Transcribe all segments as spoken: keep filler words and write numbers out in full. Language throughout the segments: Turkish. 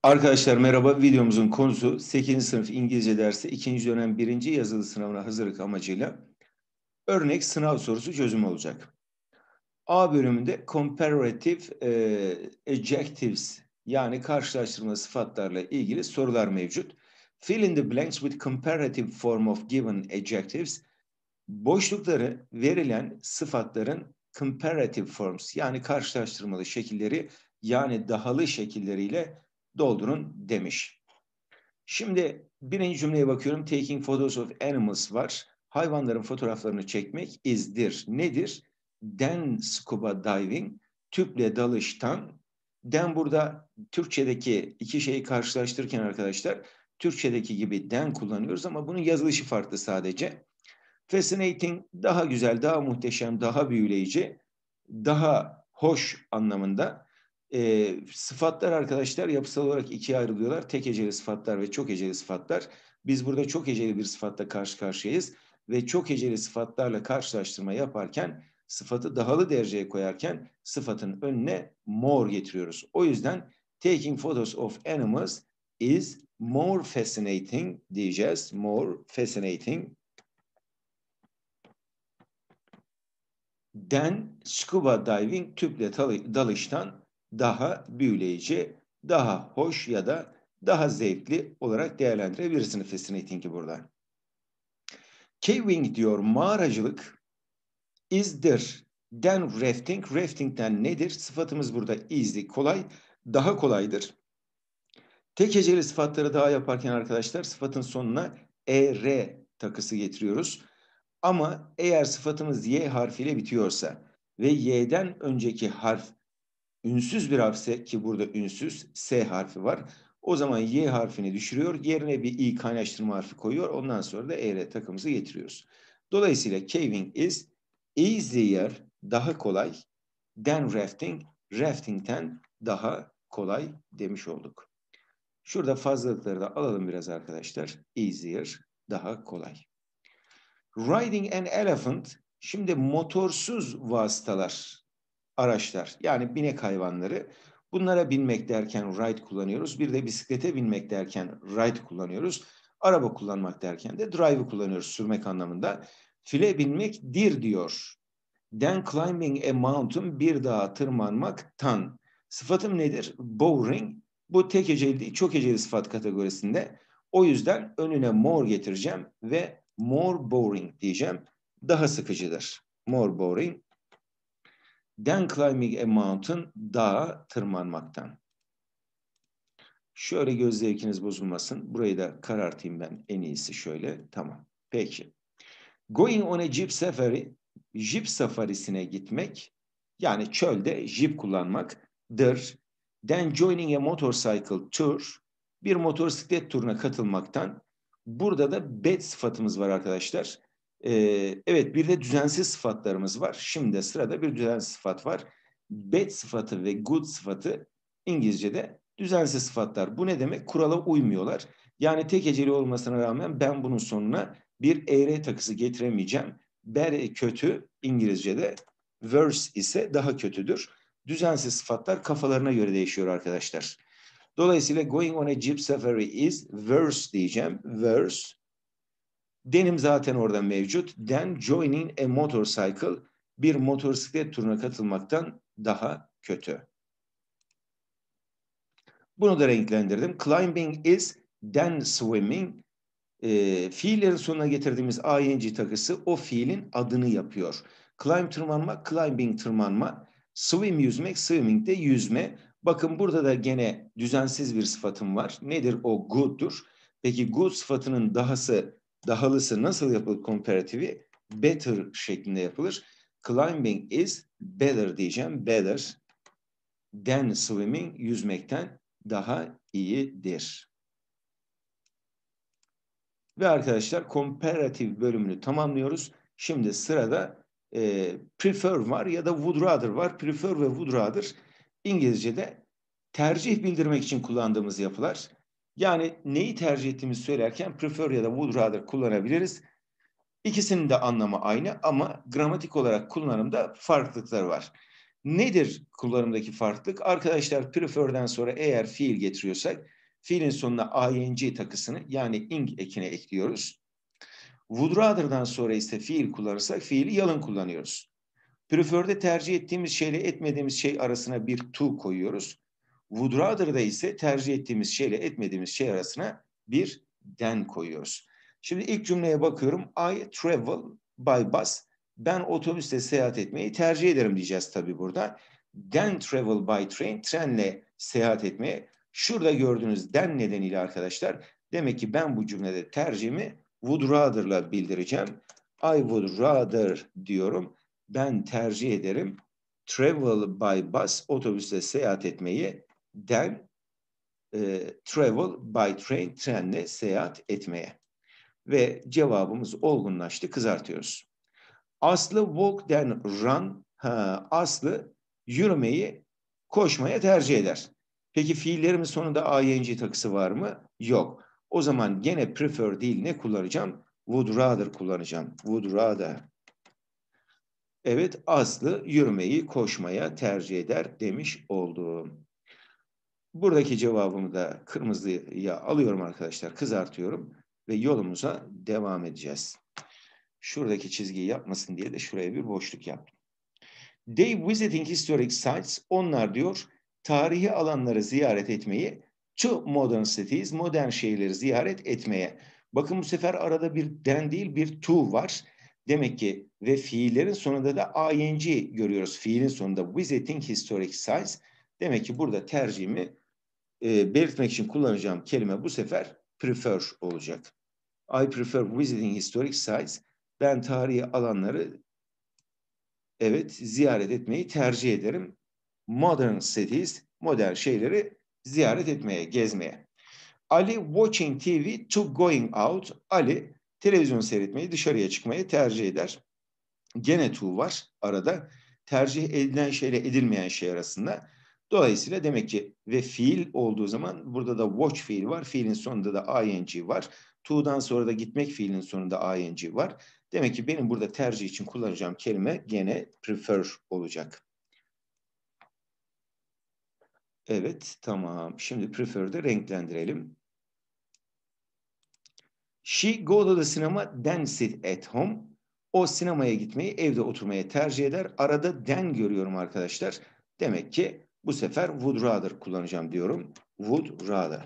Arkadaşlar merhaba. Videomuzun konusu sekizinci sınıf İngilizce dersi ikinci dönem birinci yazılı sınavına hazırlık amacıyla örnek sınav sorusu çözümü olacak. A bölümünde comparative e, adjectives yani karşılaştırma sıfatlarla ilgili sorular mevcut. Fill in the blanks with comparative form of given adjectives. Boşlukları verilen sıfatların comparative forms yani karşılaştırmalı şekilleri yani dahalı şekilleriyle doldurun demiş. Şimdi birinci cümleye bakıyorum. Taking photos of animals var. Hayvanların fotoğraflarını çekmek izdir. Nedir? Den scuba diving, tüple dalıştan. Den burada Türkçedeki iki şeyi karşılaştırırken arkadaşlar Türkçedeki gibi den kullanıyoruz ama bunun yazılışı farklı sadece. Fascinating daha güzel, daha muhteşem, daha büyüleyici, daha hoş anlamında. E, sıfatlar arkadaşlar yapısal olarak ikiye ayrılıyorlar. Tek heceli sıfatlar ve çok heceli sıfatlar. Biz burada çok heceli bir sıfatla karşı karşıyayız ve çok heceli sıfatlarla karşılaştırma yaparken sıfatı dahalı dereceye koyarken sıfatın önüne more getiriyoruz. O yüzden taking photos of animals is more fascinating diyeceğiz. More fascinating den scuba diving tüple dalıştan daha büyüleyici, daha hoş ya da daha zevkli olarak değerlendirebilirsiniz fascinating'i burada. Caving diyor mağaracılık is'dir. Den rafting, rafting'den nedir? Sıfatımız burada is'di, kolay, daha kolaydır. Tek heceli sıfatları daha yaparken arkadaşlar sıfatın sonuna er takısı getiriyoruz. Ama eğer sıfatımız y harfiyle bitiyorsa ve y'den önceki harf ünsüz bir harfse ki burada ünsüz s harfi var. O zaman y harfini düşürüyor. Yerine bir i kaynaştırma harfi koyuyor. Ondan sonra da er takımızı getiriyoruz. Dolayısıyla caving is easier, daha kolay, than rafting, rafting'ten daha kolay demiş olduk. Şurada fazlalıkları da alalım biraz arkadaşlar. Easier, daha kolay. Riding an elephant, şimdi motorsuz vasıtalar, araçlar yani binek hayvanları. Bunlara binmek derken ride kullanıyoruz. Bir de bisiklete binmek derken ride kullanıyoruz. Araba kullanmak derken de drive'ı kullanıyoruz sürmek anlamında. File binmek dir diyor. Then climbing a mountain, bir dağa tırmanmaktan. Sıfatım nedir? Boring. Bu tek heceli değil, çok heceli sıfat kategorisinde. O yüzden önüne more getireceğim ve more boring diyeceğim. Daha sıkıcıdır. More boring. Then climbing a mountain, dağa tırmanmaktan. Şöyle göz zevkiniz bozulmasın. Burayı da karartayım ben en iyisi şöyle. Tamam. Peki. Going on a jeep safari, jeep safarisine gitmek, yani çölde jeep kullanmaktır. Then joining a motorcycle tour, bir motosiklet turuna katılmaktan. Burada da bad sıfatımız var arkadaşlar. Ee, evet bir de düzensiz sıfatlarımız var. Şimdi sırada bir düzensiz sıfat var. Bad sıfatı ve good sıfatı İngilizce'de düzensiz sıfatlar. Bu ne demek? Kurala uymuyorlar. Yani tek heceli olmasına rağmen ben bunun sonuna bir er takısı getiremeyeceğim. Bad kötü İngilizce'de, worse ise daha kötüdür. Düzensiz sıfatlar kafalarına göre değişiyor arkadaşlar. Dolayısıyla going on a jeep safari is worse diyeceğim. Worse. Denim zaten orada mevcut. Then joining a motorcycle, bir motosiklet turuna katılmaktan daha kötü. Bunu da renklendirdim. Climbing is then swimming. E, fiillerin sonuna getirdiğimiz ing takısı o fiilin adını yapıyor. Climb tırmanma, climbing tırmanma. Swim yüzmek, swimming de yüzme. Bakın burada da gene düzensiz bir sıfatım var. Nedir o? Good'dur. Peki good sıfatının dahası, dahalısı nasıl yapılır komparatifi? Better şeklinde yapılır. Climbing is better diyeceğim. Better than swimming, yüzmekten daha iyidir. Ve arkadaşlar comparative bölümünü tamamlıyoruz. Şimdi sırada e, prefer var ya da would rather var. Prefer ve would rather İngilizce'de tercih bildirmek için kullandığımız yapılar. Yani neyi tercih ettiğimizi söylerken prefer ya da would rather kullanabiliriz. İkisinin de anlamı aynı ama gramatik olarak kullanımda farklılıklar var. Nedir kullanımdaki farklılık? Arkadaşlar prefer'den sonra eğer fiil getiriyorsak fiilin sonuna ing takısını yani ing ekine ekliyoruz. Would rather'dan sonra ise fiil kullanırsak fiili yalın kullanıyoruz. Prefer'de tercih ettiğimiz şeyle etmediğimiz şey arasına bir to koyuyoruz. Would rather'da ise tercih ettiğimiz şeyle etmediğimiz şey arasına bir than koyuyoruz. Şimdi ilk cümleye bakıyorum. I travel by bus. Ben otobüsle seyahat etmeyi tercih ederim diyeceğiz tabii burada. Then travel by train. Trenle seyahat etmeye. Şurada gördüğünüz then nedeniyle arkadaşlar. Demek ki ben bu cümlede tercihimi would rather'la bildireceğim. I would rather diyorum. Ben tercih ederim travel by bus, otobüsle seyahat etmeyi, than e, travel by train, trenle seyahat etmeye. Ve cevabımız olgunlaştı, kızartıyoruz. Aslı walk then run, ha, Aslı yürümeyi koşmaya tercih eder. Peki fiillerimin sonunda ing takısı var mı? Yok. O zaman gene prefer değil ne kullanacağım? Would rather kullanacağım. Would rather. Evet, Aslı yürümeyi koşmaya tercih eder demiş oldum. Buradaki cevabımı da kırmızıya alıyorum arkadaşlar, kızartıyorum ve yolumuza devam edeceğiz. Şuradaki çizgiyi yapmasın diye de şuraya bir boşluk yaptım. They visiting historic sites, onlar diyor tarihi alanları ziyaret etmeyi, to modern cities, modern şehirleri ziyaret etmeye. Bakın bu sefer arada bir den değil bir to var. Demek ki ve fiillerin sonunda da ing görüyoruz. Fiilin sonunda visiting historic sites. Demek ki burada tercihimi e, belirtmek için kullanacağım kelime bu sefer prefer olacak. I prefer visiting historic sites. Ben tarihi alanları evet ziyaret etmeyi tercih ederim. Modern cities, modern şeyleri ziyaret etmeye, gezmeye. Ali watching T V to going out. Ali televizyon seyretmeyi, dışarıya çıkmayı tercih eder. Gene to var arada. Tercih edilen şeyle edilmeyen şey arasında. Dolayısıyla demek ki ve fiil olduğu zaman burada da watch fiil var. Fiilin sonunda da ing var. To'dan sonra da gitmek fiilinin sonunda ing var. Demek ki benim burada tercih için kullanacağım kelime gene prefer olacak. Evet, tamam. Şimdi prefer'de renklendirelim. She go to the cinema, then sit at home. O sinemaya gitmeyi, evde oturmaya tercih eder. Arada then görüyorum arkadaşlar. Demek ki bu sefer would rather kullanacağım diyorum. Would rather.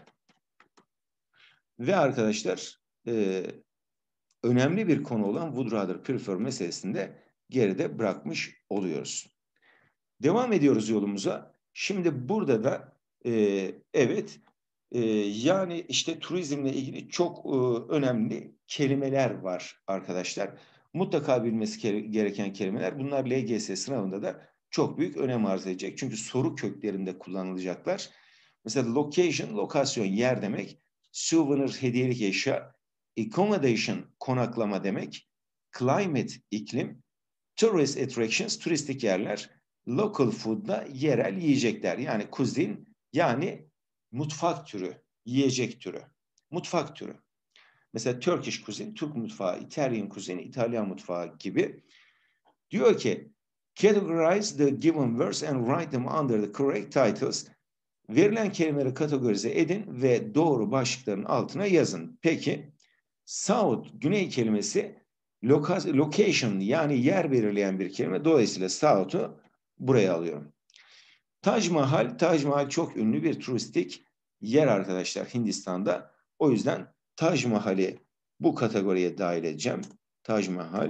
Ve arkadaşlar e, önemli bir konu olan would rather prefer meselesinde geride bırakmış oluyoruz. Devam ediyoruz yolumuza. Şimdi burada da e, evet e, yani işte turizmle ilgili çok e, önemli kelimeler var arkadaşlar. Mutlaka bilmesi gereken kelimeler. Bunlar L G S sınavında da çok büyük önem arz edecek. Çünkü soru köklerinde kullanılacaklar. Mesela location, lokasyon, yer demek. Souvenir, hediyelik eşya. Accommodation, konaklama demek. Climate, iklim. Tourist attractions, turistik yerler. Local food da yerel yiyecekler. Yani kuzin, yani mutfak türü, yiyecek türü. Mutfak türü. Mesela Turkish cuisine, Türk mutfağı, Italian cuisine, İtalyan mutfağı gibi. Diyor ki, categorize the given words and write them under the correct titles. Verilen kelimeleri kategorize edin ve doğru başlıkların altına yazın. Peki, South, güney kelimesi location yani yer belirleyen bir kelime. Dolayısıyla South'u buraya alıyorum. Taj Mahal, Taj Mahal çok ünlü bir turistik yer arkadaşlar Hindistan'da. O yüzden Taj Mahal'i bu kategoriye dahil edeceğim. Taj Mahal.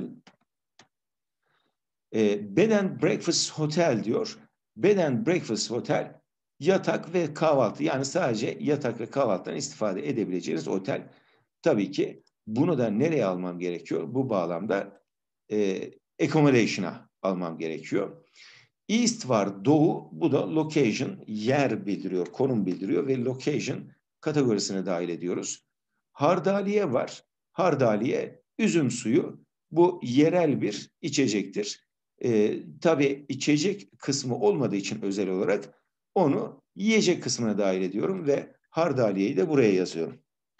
E, bed and breakfast hotel diyor. Bed and breakfast hotel yatak ve kahvaltı yani sadece yatak ve kahvaltıdan istifade edebileceğiniz otel. Tabii ki bunu da nereye almam gerekiyor? Bu bağlamda e, accommodation'a almam gerekiyor. East var, doğu. Bu da location, yer bildiriyor, konum bildiriyor ve location kategorisine dahil ediyoruz. Hardaliye var. Hardaliye, üzüm suyu. Bu yerel bir içecektir. E, tabii içecek kısmı olmadığı için özel olarak onu yiyecek kısmına dahil ediyorum ve hardaliyeyi de buraya yazıyorum.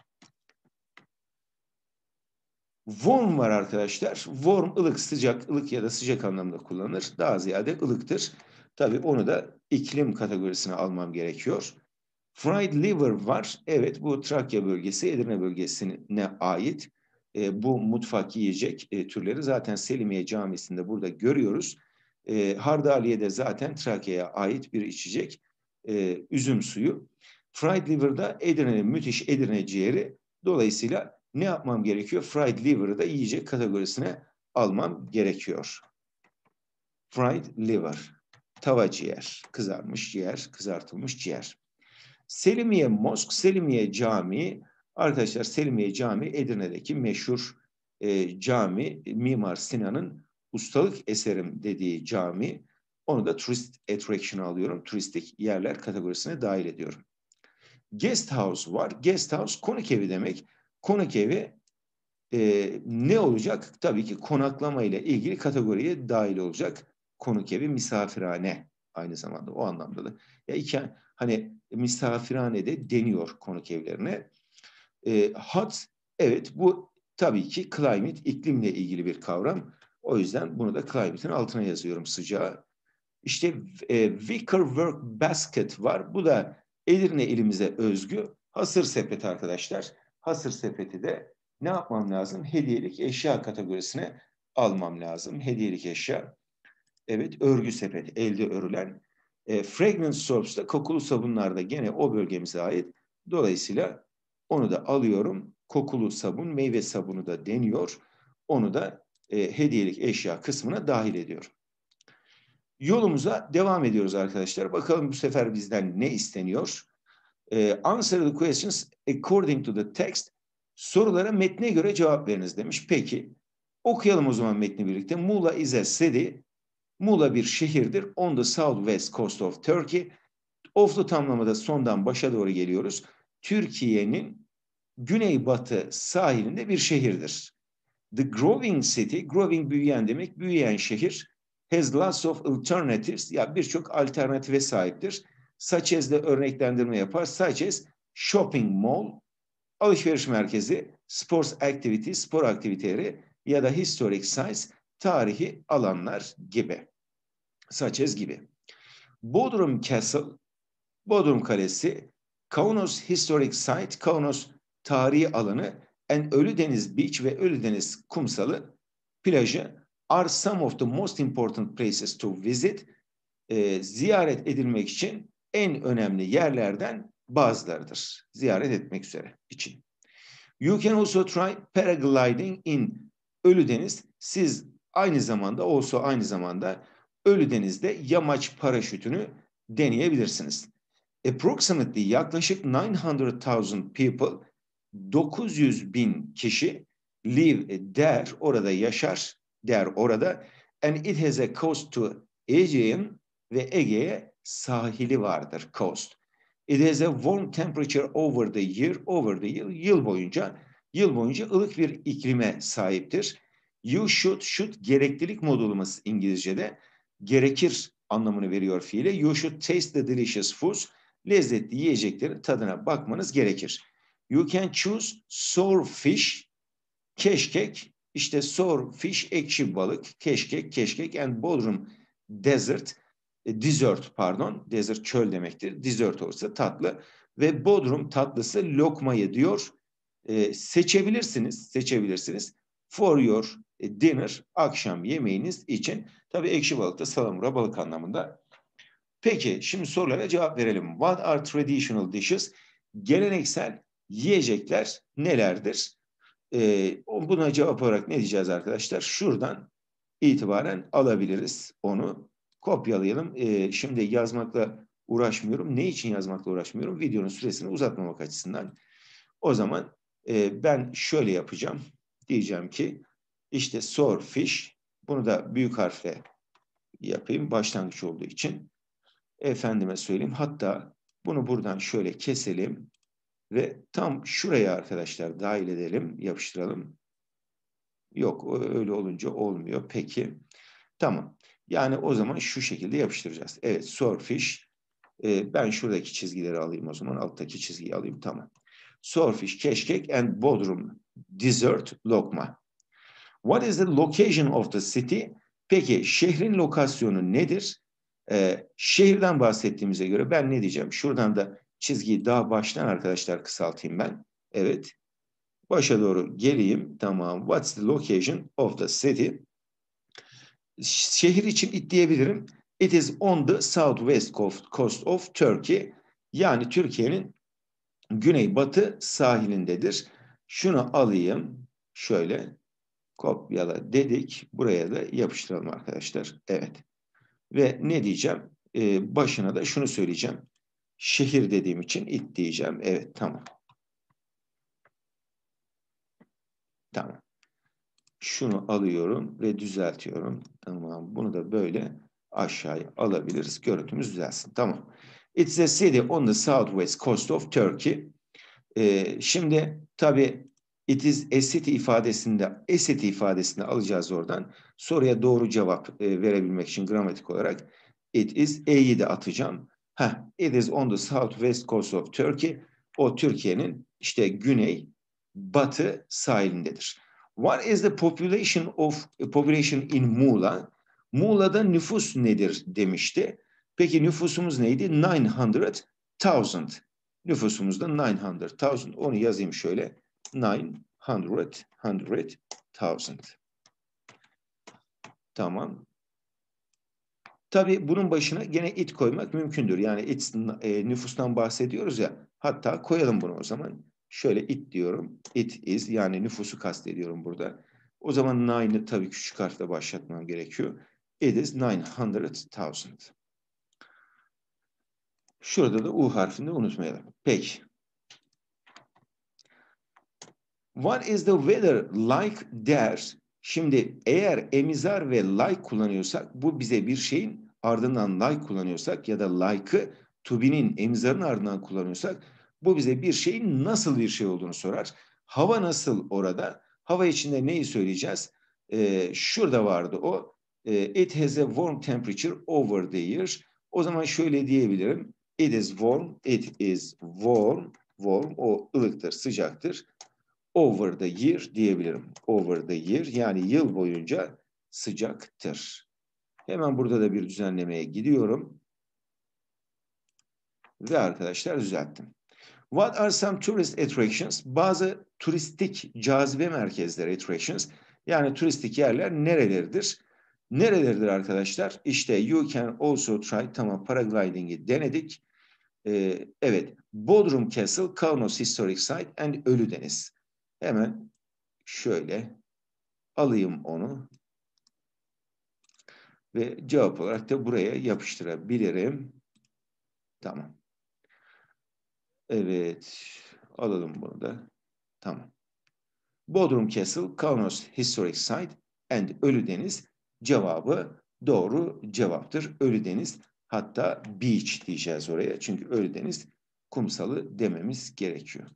Warm var arkadaşlar. Warm ılık, sıcak, ılık ya da sıcak anlamda kullanılır. Daha ziyade ılıktır. Tabii onu da iklim kategorisine almam gerekiyor. Fried liver var. Evet, bu Trakya bölgesi, Edirne bölgesine ait. E, bu mutfak yiyecek e, türleri zaten Selimiye Camisi'nde burada görüyoruz. E, Hardaliye de zaten Trakya'ya ait bir içecek. E, üzüm suyu. Fried liver'da Edirne'nin müthiş Edirne ciğeri. Dolayısıyla ne yapmam gerekiyor? Fried liver'ı da yiyecek kategorisine almam gerekiyor. Fried liver, tava ciğer, kızarmış ciğer, kızartılmış ciğer. Selimiye Mosk, Selimiye Camii, arkadaşlar Selimiye Camii Edirne'deki meşhur e, cami, Mimar Sinan'ın ustalık eserim dediği cami. Onu da turist attraction alıyorum, turistik yerler kategorisine dahil ediyorum. Guest house var, guest house konuk evi demek. Konuk evi e, ne olacak? Tabii ki konaklama ile ilgili kategoriye dahil olacak. Konuk evi, misafirhane aynı zamanda o anlamda da. Ya iki, hani misafirhane de deniyor konuk evlerine. E, hot, evet bu tabii ki climate, iklimle ilgili bir kavram. O yüzden bunu da climate'in altına yazıyorum, sıcağı. İşte e, Wicker Work Basket var. Bu da Edirne ilimize özgü. Hasır sepeti arkadaşlar. Hasır sepeti de ne yapmam lazım? Hediyelik eşya kategorisine almam lazım. Hediyelik eşya. Evet, örgü sepeti, elde örülen. E, fragrance soaps da kokulu sabunlar da gene o bölgemize ait. Dolayısıyla onu da alıyorum. Kokulu sabun, meyve sabunu da deniyor. Onu da e, hediyelik eşya kısmına dahil ediyorum. Yolumuza devam ediyoruz arkadaşlar. Bakalım bu sefer bizden ne isteniyor? Ee, answer the questions according to the text. Sorulara metne göre cevap veriniz demiş. Peki, okuyalım o zaman metni birlikte. Muğla is a city. Muğla bir şehirdir. On the southwest coast of Turkey. Oflu tamlamada sondan başa doğru geliyoruz. Türkiye'nin güneybatı sahilinde bir şehirdir. The growing city, growing büyüyen demek, büyüyen şehir. Has lots of alternatives, ya birçok alternatife sahiptir. Such as'le örneklendirme yapar. Such as shopping mall, alışveriş merkezi, sports activity, spor aktiviteleri ya da historic sites, tarihi alanlar gibi. Such as gibi. Bodrum Castle, Bodrum Kalesi, Kaunos Historic Site, Kaunos tarihi alanı, and Ölüdeniz Beach ve Ölüdeniz kumsalı plajı are some of the most important places to visit. E, ziyaret edilmek için en önemli yerlerden bazılarıdır. Ziyaret etmek üzere için. You can also try paragliding in Ölüdeniz. Siz aynı zamanda, also aynı zamanda Ölüdeniz'de yamaç paraşütünü deneyebilirsiniz. Approximately yaklaşık nine hundred thousand people, dokuz yüz bin kişi live there, orada yaşar, der orada, and it has a coast to Aegean ve Ege'ye sahili vardır, coast. It has a warm temperature over the year, over the year, yıl boyunca, yıl boyunca ılık bir iklime sahiptir. You should, should gereklilik modulaması İngilizce'de, gerekir anlamını veriyor fiile. You should taste the delicious foods, lezzetli yiyeceklerin tadına bakmanız gerekir. You can choose sour fish, keşkek, işte sour fish, ekşi balık, keşkek, keşkek, and Bodrum desert, e, dessert pardon, desert çöl demektir, dessert olursa tatlı ve Bodrum tatlısı lokmayı diyor. E, seçebilirsiniz, seçebilirsiniz for your dinner, akşam yemeğiniz için. Tabii ekşi balık da salamura, balık anlamında. Peki, şimdi sorulara cevap verelim. What are traditional dishes? Geleneksel yiyecekler nelerdir? Ee, buna cevap olarak ne diyeceğiz arkadaşlar? Şuradan itibaren alabiliriz onu. Kopyalayalım. Ee, şimdi yazmakla uğraşmıyorum. Ne için yazmakla uğraşmıyorum? Videonun süresini uzatmamak açısından. O zaman e, ben şöyle yapacağım. Diyeceğim ki işte sour fish. Bunu da büyük harfle yapayım başlangıç olduğu için. Efendime söyleyeyim. Hatta bunu buradan şöyle keselim ve tam şuraya arkadaşlar dahil edelim, yapıştıralım. Yok, öyle olunca olmuyor. Peki. Tamam. Yani o zaman şu şekilde yapıştıracağız. Evet, sour fish. Ee, ben şuradaki çizgileri alayım o zaman. Alttaki çizgiyi alayım. Tamam. Sour fish, keşkek and Bodrum dessert, lokma. What is the location of the city? Peki şehrin lokasyonu nedir? Ee, şehirden bahsettiğimize göre ben ne diyeceğim? Şuradan da çizgiyi daha baştan arkadaşlar kısaltayım ben. Evet. Başa doğru geleyim. Tamam. What's the location of the city? Şehir için it diyebilirim. It is on the southwest coast of Turkey. Yani Türkiye'nin güneybatı sahilindedir. Şunu alayım. Şöyle kopyala dedik. Buraya da yapıştıralım arkadaşlar. Evet. Ve ne diyeceğim? Ee, başına da şunu söyleyeceğim. Şehir dediğim için it diyeceğim. Evet, tamam. Tamam. Şunu alıyorum ve düzeltiyorum. Tamam. Bunu da böyle aşağıya alabiliriz. Görüntümüz düzelsin. Tamam. It's a city on the southwest coast of Turkey. Ee, şimdi tabii it is a city ifadesinde a city ifadesini alacağız oradan. Soruya doğru cevap e, verebilmek için gramatik olarak it is a'yı da atacağım. Heh, it is on the southwest coast of Turkey. O Türkiye'nin işte güney batı sahilindedir. What is the population of population in Muğla? Muğla'da nüfus nedir demişti. Peki nüfusumuz neydi? nine hundred thousand. Nüfusumuzda nine hundred thousand. Onu yazayım şöyle. nine hundred thousand. Tamam. Tabii bunun başına gene it koymak mümkündür. Yani it e, nüfustan bahsediyoruz ya. Hatta koyalım bunu o zaman. Şöyle it diyorum. It is yani nüfusu kastediyorum burada. O zaman nine'ı tabii küçük harfle başlatmam gerekiyor. It is nine hundred thousand. Şurada da U harfini unutmayalım. Peki. What is the weather like there? Şimdi eğer emizar ve like kullanıyorsak bu bize bir şeyin ardından like kullanıyorsak ya da like'ı to be'nin emizarın ardından kullanıyorsak bu bize bir şeyin nasıl bir şey olduğunu sorar. Hava nasıl orada? Hava içinde neyi söyleyeceğiz? Ee, şurada vardı o. Ee, it has a warm temperature over the year. O zaman şöyle diyebilirim. It is warm. It is warm. Warm. O ılıktır, sıcaktır. Over the year diyebilirim. Over the year yani yıl boyunca sıcaktır. Hemen burada da bir düzenlemeye gidiyorum. Ve arkadaşlar düzelttim. What are some tourist attractions? Bazı turistik cazibe merkezleri attractions. Yani turistik yerler nereleridir? Nereleridir arkadaşlar? İşte you can also try. Tamam, paragliding'i denedik. Ee, evet. Bodrum Castle, Kaunos Historic Site and Ölüdeniz. Hemen şöyle alayım onu ve cevap olarak da buraya yapıştırabilirim. Tamam. Evet. Alalım bunu da. Tamam. Bodrum Castle, Kaunos Historic Site and Ölüdeniz cevabı doğru cevaptır. Ölüdeniz, hatta beach diyeceğiz oraya. Çünkü Ölüdeniz kumsalı dememiz gerekiyor.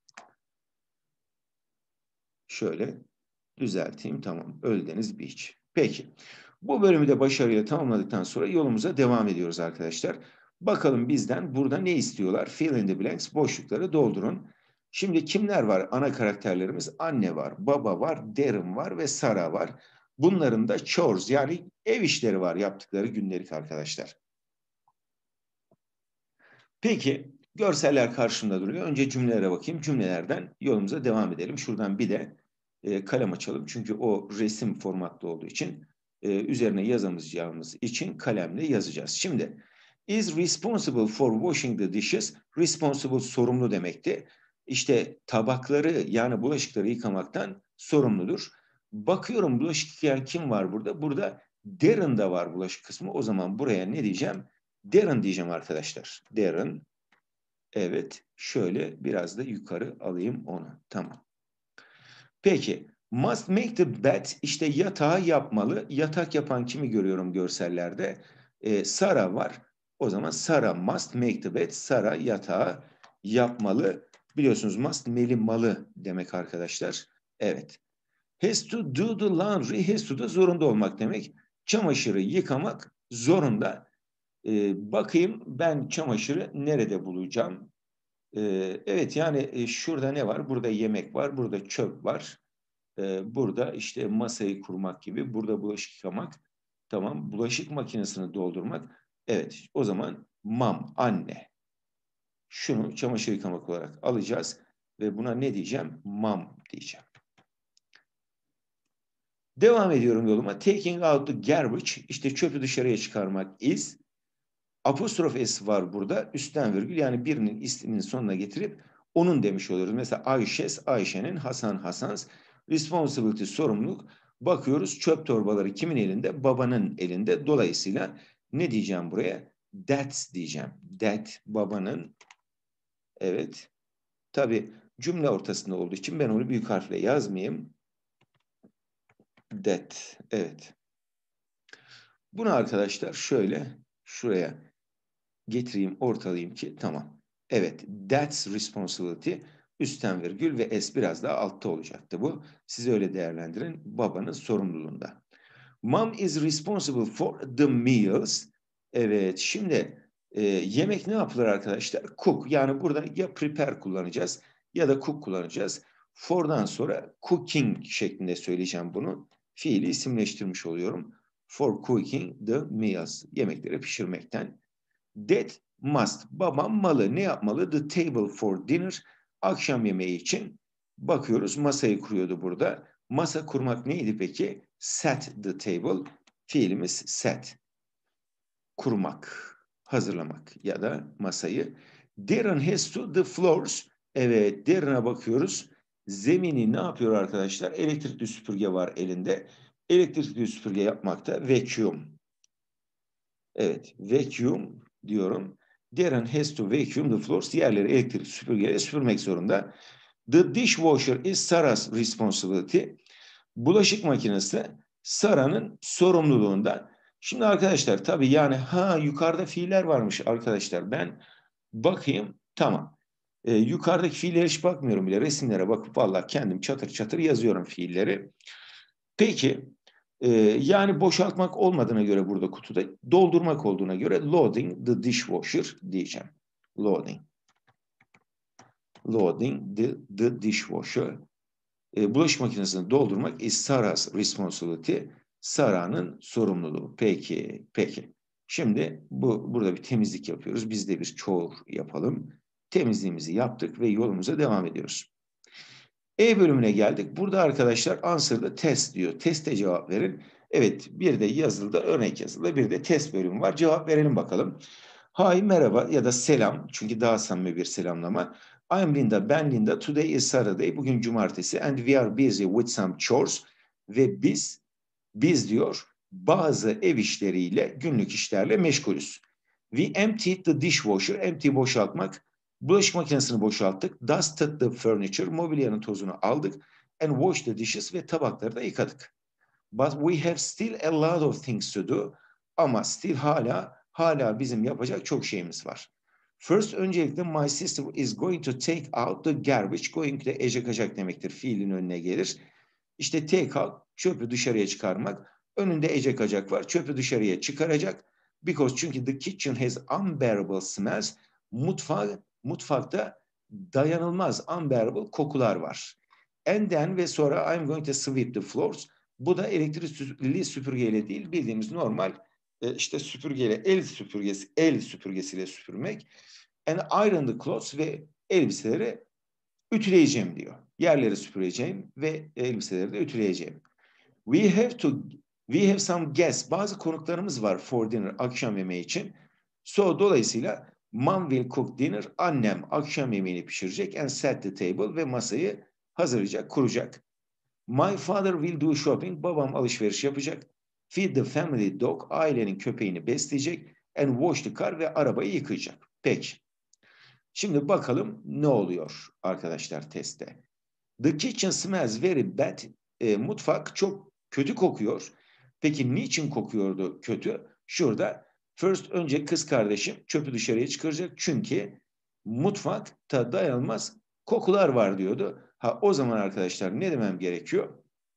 Şöyle düzelteyim. Tamam. Ölüdeniz Beach. Peki. Bu bölümü de başarıyla tamamladıktan sonra yolumuza devam ediyoruz arkadaşlar. Bakalım bizden burada ne istiyorlar? Fill in the blanks, boşlukları doldurun. Şimdi kimler var? Ana karakterlerimiz anne var, baba var, Darren var ve Sarah var. Bunların da chores yani ev işleri var yaptıkları gündelik arkadaşlar. Peki görseller karşımda duruyor. Önce cümlelere bakayım. Cümlelerden yolumuza devam edelim. Şuradan bir de e, kalem açalım. Çünkü o resim formatlı olduğu için e, üzerine yazamayacağımız için kalemle yazacağız. Şimdi is responsible for washing the dishes. Responsible sorumlu demekti. İşte tabakları yani bulaşıkları yıkamaktan sorumludur. Bakıyorum bulaşık yıkayan kim var burada? Burada Darren da var bulaşık kısmı. O zaman buraya ne diyeceğim? Darren diyeceğim arkadaşlar. Darren. Evet. Şöyle biraz da yukarı alayım onu. Tamam. Peki. Must make the bed. İşte yatağı yapmalı. Yatak yapan kimi görüyorum görsellerde? Ee, Sarah var. O zaman Sarah must make the bed. Sarah yatağı yapmalı. Biliyorsunuz must melimalı demek arkadaşlar. Evet. Has to do the laundry. Has to da zorunda olmak demek. Çamaşırı yıkamak zorunda. Ee, bakayım ben çamaşırı nerede bulacağım? Ee, evet yani e, şurada ne var? Burada yemek var, burada çöp var. Ee, burada işte masayı kurmak gibi, burada bulaşık yıkamak. Tamam, bulaşık makinesini doldurmak. Evet, o zaman mom, anne. Şunu çamaşır yıkamak olarak alacağız ve buna ne diyeceğim? Mom diyeceğim. Devam ediyorum yoluma. Taking out the garbage, işte çöpü dışarıya çıkarmak is. Apostrof S var burada. Üstten virgül, yani birinin isminin sonuna getirip onun demiş oluyoruz. Mesela Ayşes, Ayşe'nin, Hasan, Hasan's. Responsibility, sorumluluk. Bakıyoruz çöp torbaları kimin elinde? Babanın elinde. Dolayısıyla ne diyeceğim buraya? That diyeceğim. That, babanın. Evet. Tabii cümle ortasında olduğu için ben onu büyük harfle yazmayayım. That. Evet. Bunu arkadaşlar şöyle şuraya getireyim, ortalayayım ki tamam. Evet, that's responsibility. Üstten virgül ve S biraz daha altta olacaktı bu. Siz öyle değerlendirin. Babanın sorumluluğunda. Mom is responsible for the meals. Evet, şimdi e, yemek ne yapılır arkadaşlar? Cook. Yani burada ya prepare kullanacağız ya da cook kullanacağız. For'dan sonra cooking şeklinde söyleyeceğim bunu. Fiili isimleştirmiş oluyorum. For cooking the meals. Yemekleri pişirmekten. Dad must. Babam malı. Ne yapmalı? The table for dinner. Akşam yemeği için bakıyoruz. Masayı kuruyordu burada. Masa kurmak neydi peki? Set the table. Fiilimiz set. Kurmak, hazırlamak ya da masayı. Darren has to the floors. Evet, Darren'a bakıyoruz. Zemini ne yapıyor arkadaşlar? Elektrikli süpürge var elinde. Elektrikli süpürge yapmakta. Vacuum. Evet, vacuum diyorum. Darren has to vacuum the floors. Yerleri elektrikli süpürgeyle süpürmek zorunda. The dishwasher is Sarah's responsibility. Bulaşık makinesi Sarah'nın sorumluluğunda. Şimdi arkadaşlar tabii yani ha yukarıda fiiller varmış arkadaşlar. Ben bakayım, tamam. Ee, yukarıdaki fiillere hiç bakmıyorum bile. Resimlere bakıp vallahi kendim çatır çatır yazıyorum fiilleri. Peki e, yani boşaltmak olmadığına göre burada kutuda doldurmak olduğuna göre loading the dishwasher diyeceğim. Loading. Loading the, the dishwasher. E, bulaşık makinesini doldurmak is Sarah's responsibility. Sarah'nın sorumluluğu. Peki, peki. Şimdi bu burada bir temizlik yapıyoruz. Biz de bir chore yapalım. Temizliğimizi yaptık ve yolumuza devam ediyoruz. E bölümüne geldik. Burada arkadaşlar answer'da test diyor. Teste cevap verin. Evet, bir de yazılıda örnek yazılı, bir de test bölümü var. Cevap verelim bakalım. Hi, merhaba ya da selam. Çünkü daha samimi bir selamlama. I'm Linda, ben Linda. Today is Saturday. Bugün cumartesi. And we are busy with some chores. Ve biz, biz diyor, bazı ev işleriyle, günlük işlerle meşgulüz. We emptied the dishwasher. Empty, boşaltmak. Bulaşık makinesini boşalttık. Dusted the furniture. Mobilyanın tozunu aldık. And washed the dishes. Ve tabakları da yıkadık. But we have still a lot of things to do. Ama still hala, hala bizim yapacak çok şeyimiz var. First, öncelikle my sister is going to take out the garbage. Going de ece kaçak demektir. Fiilin önüne gelir. İşte take out, çöpü dışarıya çıkarmak. Önünde ece kaçak var. Çöpü dışarıya çıkaracak. Because çünkü the kitchen has unbearable smells. Mutfak, mutfakta dayanılmaz unbearable kokular var. And then ve sonra I'm going to sweep the floors. Bu da elektrikli süpürgeyle değil, bildiğimiz normal e, işte süpürgeyle, el süpürgesi, el süpürgesiyle süpürmek. And iron the clothes ve elbiseleri ütüleyeceğim diyor. Yerleri süpüreceğim ve elbiseleri de ütüleyeceğim. We have to, we have some guests. Bazı konuklarımız var for dinner, akşam yemeği için. So dolayısıyla mom will cook dinner. Annem akşam yemeğini pişirecek and set the table ve masayı hazırlayacak, kuracak. My father will do shopping. Babam alışveriş yapacak. Feed the family dog. Ailenin köpeğini besleyecek. And wash the car ve arabayı yıkayacak. Peki. Şimdi bakalım ne oluyor arkadaşlar testte. The kitchen smells very bad. E, mutfak çok kötü kokuyor. Peki niçin kokuyordu kötü? Şurada first önce kız kardeşim çöpü dışarıya çıkaracak. Çünkü mutfakta dayanılmaz kokular var diyordu. Ha o zaman arkadaşlar ne demem gerekiyor?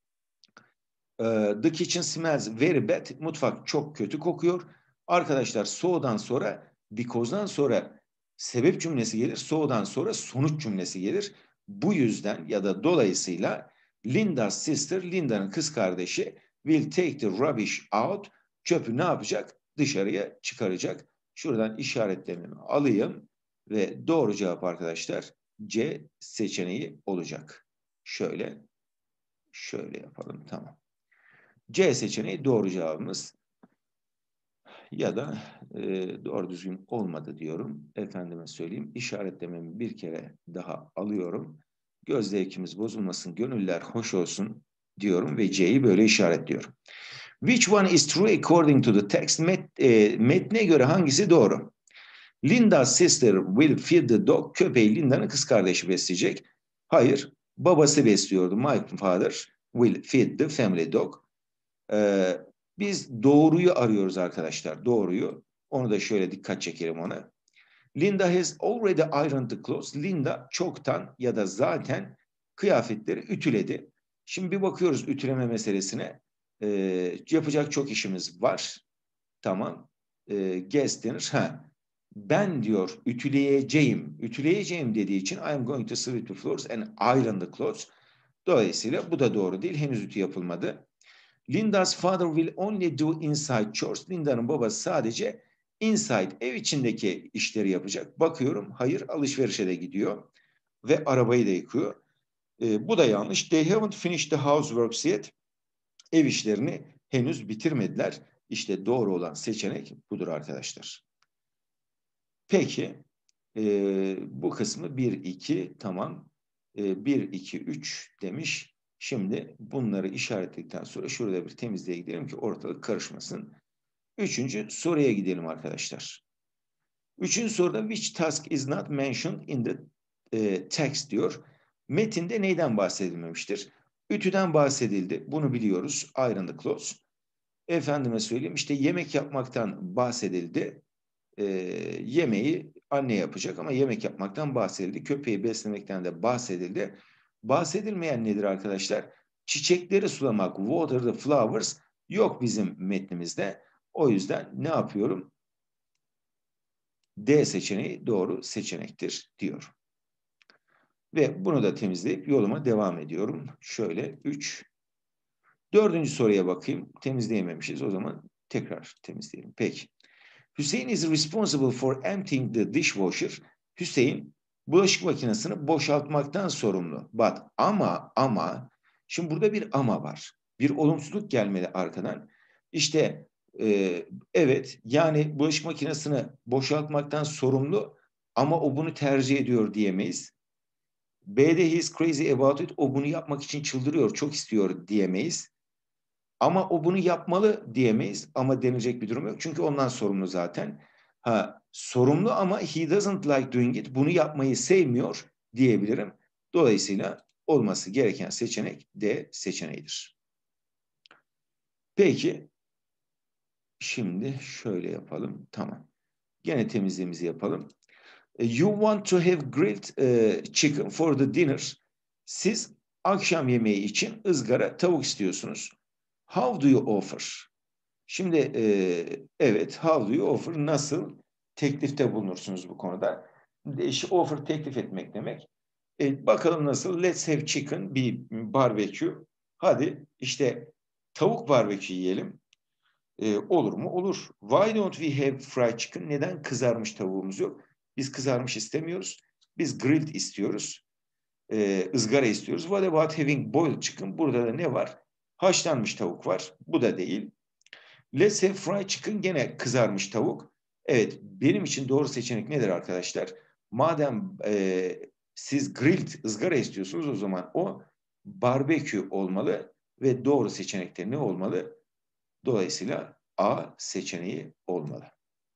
Uh, the kitchen smells very bad. Mutfak çok kötü kokuyor. Arkadaşlar so'dan sonra because'dan sonra sebep cümlesi gelir. So'dan sonra sonuç cümlesi gelir. Bu yüzden ya da dolayısıyla Linda's sister, Linda'nın kız kardeşi will take the rubbish out. Çöpü ne yapacak? dışarıya çıkaracak. Şuradan işaretlememi alayım ve doğru cevap arkadaşlar C seçeneği olacak. Şöyle, şöyle yapalım, tamam. C seçeneği doğru cevabımız. Ya da e, doğru düzgün olmadı diyorum. Efendime söyleyeyim, işaretlememi bir kere daha alıyorum. Göz zevkimiz bozulmasın, gönüller hoş olsun diyorum ve C'yi böyle işaretliyorum. Which one is true according to the text? Met, e, metne göre hangisi doğru? Linda's sister will feed the dog. Köpeği Linda'nın kız kardeşi besleyecek. Hayır, babası besliyordu. My father will feed the family dog. Ee, biz doğruyu arıyoruz arkadaşlar. Doğruyu. Onu da şöyle dikkat çekelim ona. Linda has already ironed the clothes. Linda çoktan ya da zaten kıyafetleri ütüledi. Şimdi bir bakıyoruz ütüleme meselesine. Ee, yapacak çok işimiz var. Tamam. Ee, guess denir. Ha. Ben diyor ütüleyeceğim. Ütüleyeceğim dediği için I'm going to sweep the floors and iron the clothes. Dolayısıyla bu da doğru değil. Henüz ütü yapılmadı. Linda's father will only do inside chores. Linda'nın babası sadece inside, ev içindeki işleri yapacak. Bakıyorum, hayır, alışverişe de gidiyor ve arabayı da yıkıyor. E, bu da yanlış. They haven't finished the houseworks yet. Ev işlerini henüz bitirmediler. İşte doğru olan seçenek budur arkadaşlar. Peki, e, bu kısmı bir, iki, tamam. E, bir, iki, üç demiş. Şimdi bunları işaretledikten sonra şurada bir temizliğe gidelim ki ortalık karışmasın. Üçüncü soruya gidelim arkadaşlar. Üçüncü soruda which task is not mentioned in the e, text diyor. Metinde neyden bahsedilmemiştir? Ütüden bahsedildi. Bunu biliyoruz. Iron the clothes. Efendime söyleyeyim, işte yemek yapmaktan bahsedildi. E, yemeği anne yapacak ama yemek yapmaktan bahsedildi. Köpeği beslemekten de bahsedildi. Bahsedilmeyen nedir arkadaşlar? Çiçekleri sulamak, water the flowers yok bizim metnimizde. O yüzden ne yapıyorum? D seçeneği doğru seçenektir diyor. Ve bunu da temizleyip yoluma devam ediyorum. Şöyle üç. Dördüncü soruya bakayım. Temizleyememişiz. O zaman tekrar temizleyelim. Peki. Hüseyin is responsible for emptying the dishwasher. Hüseyin bulaşık makinesini boşaltmaktan sorumlu. But ama ama şimdi burada bir ama var. Bir olumsuzluk gelmeli arkadan. İşte e, evet, yani bulaşık makinesini boşaltmaktan sorumlu ama o bunu tercih ediyor diyemeyiz. B'de he is crazy about it. O bunu yapmak için çıldırıyor, çok istiyor diyemeyiz. Ama o bunu yapmalı diyemeyiz. Ama denilecek bir durum yok. Çünkü ondan sorumlu zaten. Ha, sorumlu ama he doesn't like doing it. Bunu yapmayı sevmiyor diyebilirim. Dolayısıyla olması gereken seçenek D seçeneğidir. Peki. Şimdi şöyle yapalım. Tamam. Gene temizliğimizi yapalım. You want to have grilled uh, chicken for the dinner. Siz akşam yemeği için ızgara tavuk istiyorsunuz. How do you offer? Şimdi e, evet, how do you offer? Nasıl teklifte bulunursunuz bu konuda? İşte offer teklif etmek demek. E, bakalım nasıl? Let's have chicken, bir barbekü. Hadi işte tavuk barbekü yiyelim. E, olur mu? Olur. Why don't we have fried chicken? Neden kızarmış tavuğumuz yok? Biz kızarmış istemiyoruz. Biz grilled istiyoruz. E, ızgara istiyoruz. What about having boiled chicken? Burada da ne var? Haşlanmış tavuk var. Bu da değil. Let's have fried chicken, gene kızarmış tavuk. Evet, benim için doğru seçenek nedir arkadaşlar? Madem e, siz grilled, ızgara istiyorsunuz, o zaman o barbekü olmalı ve doğru seçenekte ne olmalı? Dolayısıyla A seçeneği olmalı.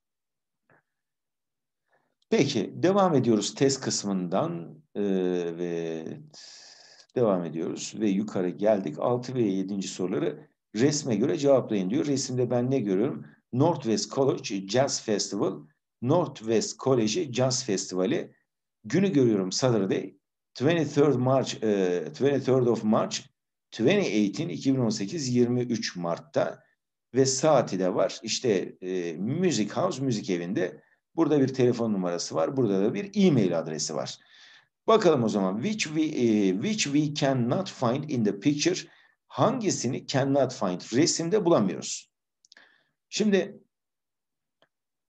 Peki, devam ediyoruz test kısmından ee, ve devam ediyoruz ve yukarı geldik. altı ve yedinci soruları resme göre cevaplayın diyor. Resimde ben ne görüyorum? Northwest College Jazz Festival, Northwest College Jazz Festivali. Günü görüyorum, Saturday, twenty-third March, e, twenty-third of March, iki bin on sekiz, yirmi üç Mart'ta ve saati de var. İşte e, Music House, müzik evinde. Burada bir telefon numarası var. Burada da bir e-mail adresi var. Bakalım o zaman. Which we, e, which we cannot find in the picture. Hangisini cannot find? Resimde bulamıyoruz. Şimdi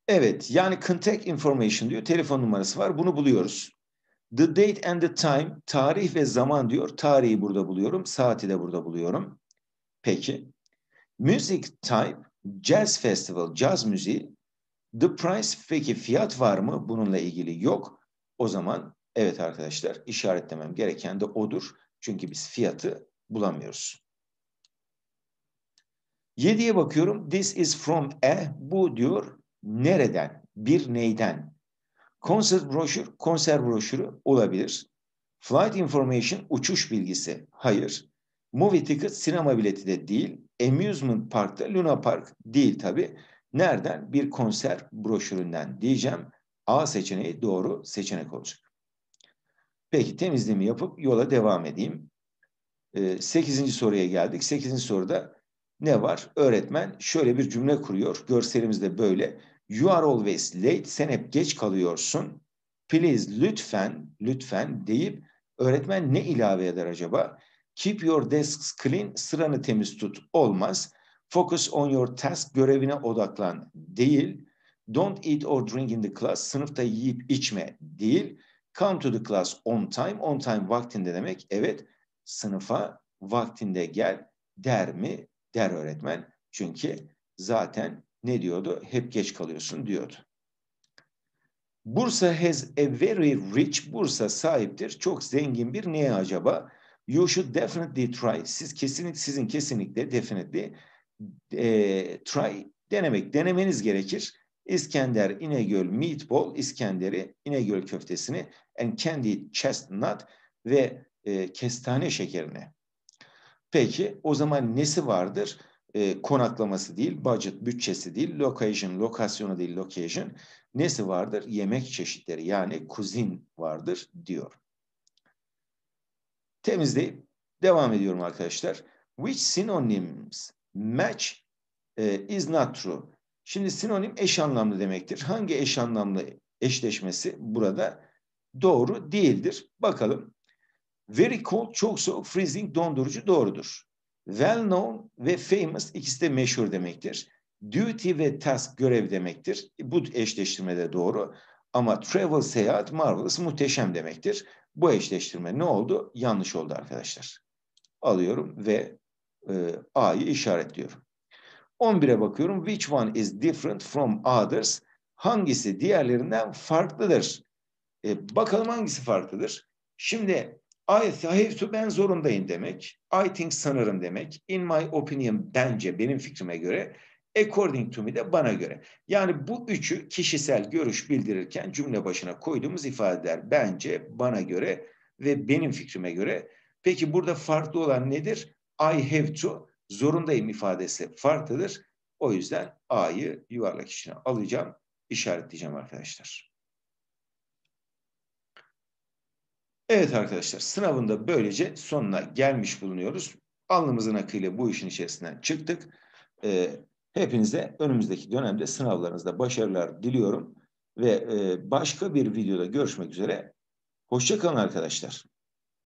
Evet, yani contact information diyor. Telefon numarası var. Bunu buluyoruz. The date and the time, tarih ve zaman diyor. Tarihi burada buluyorum. Saati de burada buluyorum. Peki. Music type, jazz festival, caz müziği. The price, peki fiyat var mı? Bununla ilgili yok. O zaman evet arkadaşlar, işaretlemem gereken de odur. Çünkü biz fiyatı bulamıyoruz. Yediye bakıyorum. This is from a, bu diyor nereden, bir neyden. Concert broşür, konser broşürü olabilir. Flight information, uçuş bilgisi, hayır. Movie ticket, sinema bileti de değil. Amusement park'ta, Luna Park değil tabii. Nereden? Bir konser broşüründen diyeceğim. A seçeneği doğru seçenek olacak. Peki temizliğimi yapıp yola devam edeyim. Ee, sekizinci soruya geldik. Sekizinci soruda ne var? Öğretmen şöyle bir cümle kuruyor. Görselimiz de böyle. You are always late. Sen hep geç kalıyorsun. Please, lütfen, lütfen deyip öğretmen ne ilave eder acaba? Keep your desks clean. Sıranı temiz tut. Olmaz. Focus on your task. Görevine odaklan. Değil. Don't eat or drink in the class. Sınıfta yiyip içme. Değil. Come to the class on time. On time vaktinde demek. Evet. Sınıfa vaktinde gel der mi? Der öğretmen. Çünkü zaten ne diyordu? Hep geç kalıyorsun diyordu. Bursa has a very rich, Bursa sahiptir. Çok zengin bir neye acaba? You should definitely try. Siz kesinlikle, sizin kesinlikle definitely e, try denemek, denemeniz gerekir. İskender, İnegöl, meatball, İskender'i, İnegöl köftesini and candied chestnut ve e, kestane şekerini. Peki o zaman nesi vardır? E, konaklaması değil, budget, bütçesi değil, location, lokasyonu değil, location. Nesi vardır? Yemek çeşitleri yani kuzin vardır diyor. Temizleyip devam ediyorum arkadaşlar. Which synonyms match e, is not true? Şimdi sinonim eş anlamlı demektir. Hangi eş anlamlı eşleşmesi burada doğru değildir? Bakalım. Very cold, çok soğuk, freezing, dondurucu doğrudur. Well known ve famous ikisi de meşhur demektir. Duty ve task görev demektir. Bu eşleştirme de doğru. Ama travel, seyahat, marvelous, muhteşem demektir. Bu eşleştirme ne oldu? Yanlış oldu arkadaşlar. Alıyorum ve e, A'yı işaretliyorum. on bire bakıyorum. Which one is different from others? Hangisi diğerlerinden farklıdır? E, bakalım hangisi farklıdır? Şimdi I have to, ben zorundayım demek. I think, sanırım demek. In my opinion, bence, benim fikrime göre. According to me de bana göre. Yani bu üçü kişisel görüş bildirirken cümle başına koyduğumuz ifadeler. Bence, bana göre ve benim fikrime göre. Peki burada farklı olan nedir? I have to, zorundayım ifadesi farklıdır. O yüzden A'yı yuvarlak içine alacağım, işaretleyeceğim arkadaşlar. Evet arkadaşlar, sınavında böylece sonuna gelmiş bulunuyoruz. Alnımızın akıyla bu işin içerisinden çıktık. Ee, hepinize önümüzdeki dönemde sınavlarınızda başarılar diliyorum. Ve e, başka bir videoda görüşmek üzere. Hoşça kalın arkadaşlar.